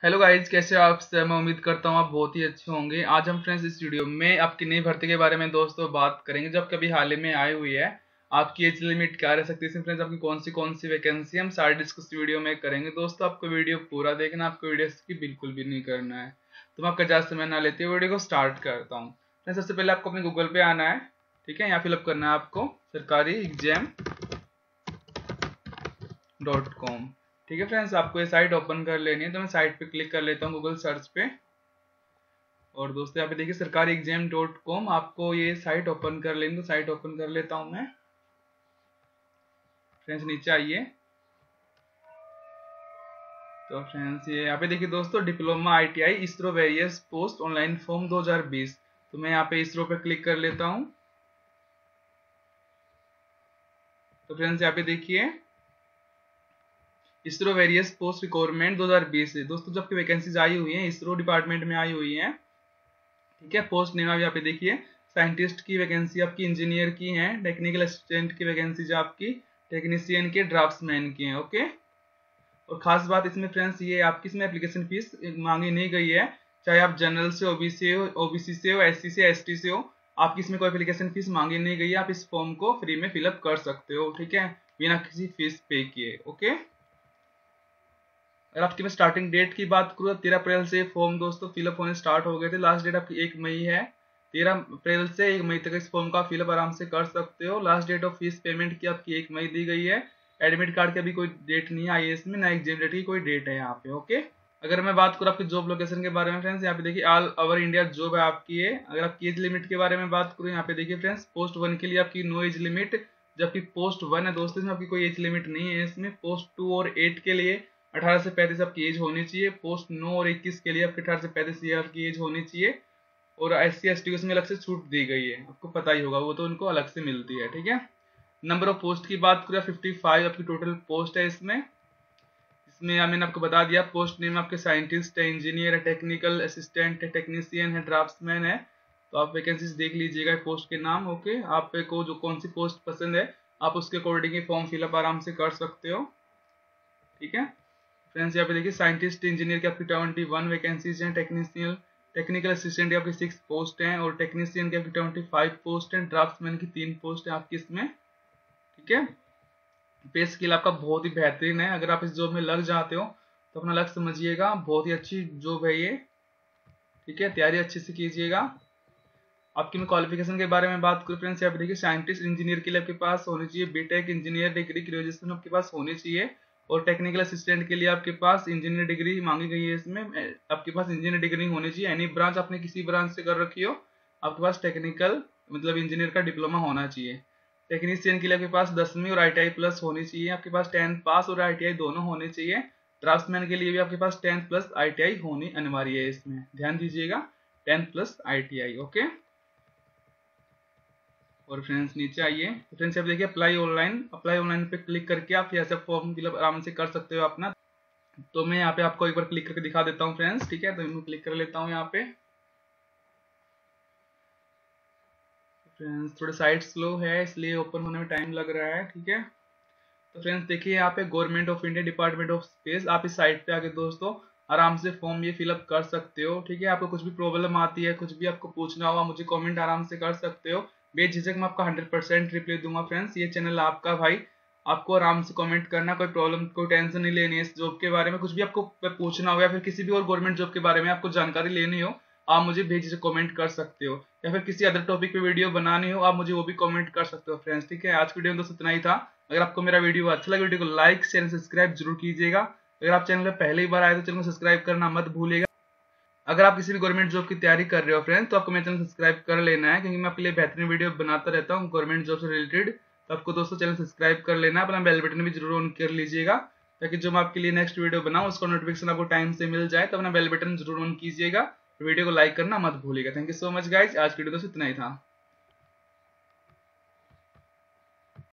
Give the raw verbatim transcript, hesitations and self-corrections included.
Hello guys, कैसे हो आप सब। मैं उम्मीद करता हूँ आप बहुत ही अच्छे होंगे। आज हम फ्रेंड्स इस वीडियो में आपकी नई भर्ती के बारे में दोस्तों बात करेंगे जो कभी हाल ही में आई हुई है। आपकी एज लिमिट क्या रह सकती है इसमें, फ्रेंड्स आपकी कौन सी कौन सी वैकेंसी हम सारी डिस्कस वीडियो में करेंगे। दोस्तों आपको वीडियो पूरा देखना, आपको वीडियो की बिल्कुल भी नहीं करना है। तो मैं आपका ज़्यादा समय ना लेते हुए वीडियो को स्टार्ट करता हूँ। फ्रेंड्स सबसे पहले आपको अपने गूगल पे आना है, ठीक है। यहाँ फिलअप करना है आपको सरकारी एग्जाम डॉट कॉम, ठीक है। फ्रेंड्स आपको ये साइट ओपन कर लेनी है, तो मैं साइट पे क्लिक कर लेता हूँ गूगल सर्च पे। और दोस्तों यहाँ पे देखिए सरकारी एग्जाम डॉट कॉम, आपको ये साइट ओपन कर लेंगे। तो साइट ओपन कर लेता हूँ मैं। फ्रेंड्स नीचे आइए। तो फ्रेंड्स ये यहाँ पे देखिए दोस्तों, diploma ITI ISRO various post online form दो हज़ार बीस। तो मैं यहाँ पे इसरो पे क्लिक कर लेता हूँ। तो फ्रेंड्स यहाँ पे देखिए इसरो वेरियस पोस्ट रिक्वायरमेंट दो हज़ार बीस है दोस्तों, जबकि वैकेंसीज आई हुई हैं इसरो डिपार्टमेंट में आई हुई हैं, ठीक है। पोस्ट नेम आप यहाँ पे देखिए साइंटिस्ट की वैकेंसी आपकी, इंजीनियर की है, टेक्निकल असिस्टेंट की वैकेंसी जो आपकी, टेक्नीशियन के, ड्राफ्ट्समैन की है, ओके। और खास बात इसमें फ्रेंड्स ये आपकी इसमें एप्लीकेशन फीस मांगी नहीं गई है। चाहे आप जनरल से, ओबीसी हो ओबीसी से हो, एससी से, एसटी से हो, आपकी इसमें कोई एप्लीकेशन फीस मांगी नहीं गई है। आप इस फॉर्म को फ्री में फिलअप कर सकते हो, ठीक है, बिना किसी फीस पे किए, ओके। अगर आपकी मैं स्टार्टिंग डेट की बात करूँ, तेरह अप्रैल से फॉर्म दोस्तों फिलअप होने स्टार्ट हो गए थे। लास्ट डेट आपकी एक मई है। तेरह अप्रैल से एक मई तक इस फॉर्म का फिलअप आराम से कर सकते हो। Last date of fees payment की आपकी एक मई दी गई है। एडमिट कार्ड की अभी कोई डेट नहीं आई है इसमें, ना एग्जाम डेट की कोई डेट है यहाँ पे, ओके। अगर मैं बात करूँ आपकी जॉब लोकेशन के बारे में फ्रेंड्स, यहाँ पे देखिए ऑल ओवर इंडिया जॉब है आपकी है। अगर आपकी एज लिमिट के बारे में बात करूँ, यहाँ पे देखिए फ्रेंड्स पोस्ट वन के लिए आपकी नो एज लिमिट, जबकि पोस्ट वन है दोस्तों इसमें आपकी कोई एज लिमिट नहीं है। इसमें पोस्ट टू और एट के लिए अठारह से पैंतीस आपकी एज होनी चाहिए। पोस्ट नौ और इक्कीस के लिए आपकी अठारह से पैंतीस ईयर की एज होनी चाहिए। और एस सी एस टी को इसमें अलग से छूट दी गई है, आपको पता ही होगा, वो तो उनको अलग से मिलती है, ठीक है। नंबर ऑफ पोस्ट की बात करें, फिफ्टी फाइव आपकी टोटल पोस्ट है इसमें। इसमें मैंने आपको बता दिया पोस्ट नेम आपके साइंटिस्ट है, इंजीनियर है, टेक्निकल असिस्टेंट है, टेक्नीशियन है, ड्राफ्ट्समैन है। तो आप वैकेंसीज देख लीजिएगा पोस्ट के नाम, ओके। आप को जो कौन सी पोस्ट पसंद है आप उसके अकॉर्डिंग फॉर्म फिलअप आराम से कर सकते हो, ठीक है। फ्रेंड्स यहाँ पे देखिए साइंटिस्ट इंजीनियर की आपकी ट्वेंटी वन वैकेंसीज हैं, टेक्नीशियन टेक्निकल असिस्टेंट की आपकी सिक्स पोस्ट हैं, और टेक्नीशियन की आपकी ट्वेंटी फाइव पोस्ट हैं, ड्राफ्ट्समैन की तीन पोस्ट है आपकी इसमें, ठीक है। पे स्किल आपका बहुत ही बेहतरीन है। अगर आप इस जॉब में लग जाते हो तो अपना लग समझिएगा, बहुत ही अच्छी जॉब है ये, ठीक है। तैयारी अच्छे से कीजिएगा। आपकी मैं क्वालिफिकेशन के बारे में बात करूँ फ्रेंड्स, यहाँ पे देखिए साइंटिस्ट इंजीनियर के लिए आपके पास होनी चाहिए बीटेक इंजीनियर डिग्री ग्रेजुएशन आपके पास होनी चाहिए। और टेक्निकल असिस्टेंट के लिए आपके पास इंजीनियर डिग्री मांगी गई है। इसमें आपके पास इंजीनियर डिग्री होनी चाहिए। एनी ब्रांच आपने किसी ब्रांच से कर रखी हो, आपके पास टेक्निकल मतलब इंजीनियर का डिप्लोमा होना चाहिए। टेक्नीशियन के लिए आपके पास दसवीं और आईटीआई प्लस होनी चाहिए। आपके पास टेंथ पास और आईटीआई दोनों होने चाहिए। ड्राफ्ट्समैन के लिए भी आपके पास टेंथ प्लस आईटीआई होनी अनिवार्य है। इसमें ध्यान दीजिएगा, टेंथ प्लस आईटीआई, ओके। और फ्रेंड्स नीचे आइए। तो फ्रेंड्स आप देखिए अप्लाई ऑनलाइन, अप्लाई ऑनलाइन पे क्लिक करके आप यहाँ से फॉर्म फिलअप आराम से कर सकते हो अपना। तो मैं यहाँ पे आपको एक बार क्लिक करके दिखा देता हूँ फ्रेंड्स, ठीक है। तो मैं क्लिक कर लेता हूँ यहाँ पे। फ्रेंड्स थोड़ा साइट स्लो है इसलिए ओपन होने में टाइम लग रहा है, ठीक है। तो फ्रेंड्स देखिए यहाँ पे government of India department of space, आप इस साइट पे आके दोस्तों आराम से फॉर्म ये फिलअप कर सकते हो, ठीक है। आपको कुछ भी प्रॉब्लम आती है, कुछ भी आपको पूछना होगा, मुझे कमेंट आराम से कर सकते हो। बेझिझक मैं आपका हंड्रेड परसेंट रिप्लाई दूंगा फ्रेंड्स। ये चैनल आपका भाई, आपको आराम से कमेंट करना, कोई प्रॉब्लम कोई टेंशन नहीं लेनी है इस जॉब के बारे में। कुछ भी आपको पूछना हो या फिर किसी भी और गवर्नमेंट जॉब के बारे में आपको जानकारी लेनी हो, आप मुझे भेजिए कमेंट कर सकते हो। या फिर किसी अदर टॉपिक पे वीडियो बनानी हो, आप मुझे वो भी कमेंट कर सकते हो फ्रेंड्स, ठीक है। आज की वीडियो में दोस्तों इतना ही था। अगर आपको मेरा वीडियो अच्छा लगा, वीडियो को लाइक शेयर सब्सक्राइब जरूर कीजिएगा। अगर आप चैनल पर पहली बार आए तो चैनल को सब्सक्राइब करना मत भूलिएगा। अगर आप किसी भी गवर्नमेंट जॉब की तैयारी कर रहे हो फ्रेंड्स, तो आपको मेरा चैनल सब्सक्राइब कर लेना है, क्योंकि मैं आपके लिए बेहतरीन वीडियो बनाता रहता हूँ गवर्नमेंट जॉब से रिलेटेड। तो आपको दोस्तों चैनल सब्सक्राइब कर लेना है, अपना बेल बटन भी जरूर ऑन कर लीजिएगा, ताकि जो मैं आपके लिए नेक्स्ट वीडियो बनाऊँ उसका नोटिफिकेशन आपको टाइम से मिल जाए। तो अपना बेल बटन जरूर ऑन कीजिएगा, वीडियो को लाइक करना मत भूलिएगा। Thank you so much guys, आज की वीडियो दोस्तों इतना ही था।